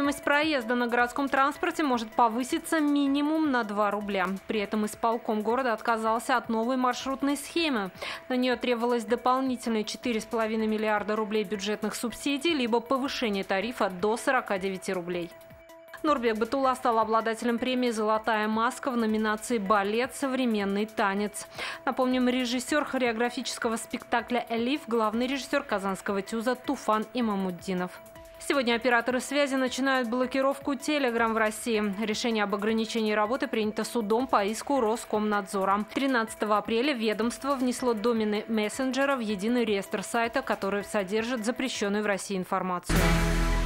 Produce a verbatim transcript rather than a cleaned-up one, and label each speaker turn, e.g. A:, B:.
A: Стоимость проезда на городском транспорте может повыситься минимум на два рубля. При этом исполком города отказался от новой маршрутной схемы. На нее требовалось дополнительные четыре с половиной миллиарда рублей бюджетных субсидий, либо повышение тарифа до сорока девяти рублей. Нурбек Батулла стал обладателем премии «Золотая маска» в номинации «Балет. Современный танец». Напомним, режиссер хореографического спектакля «Элиф», главный режиссер казанского ТЮЗа Туфан Имамуддинов. Сегодня операторы связи начинают блокировку Telegram в России. Решение об ограничении работы принято судом по иску Роскомнадзора. тринадцатого апреля ведомство внесло домены мессенджера в единый реестр сайта, который содержит запрещенную в России информацию.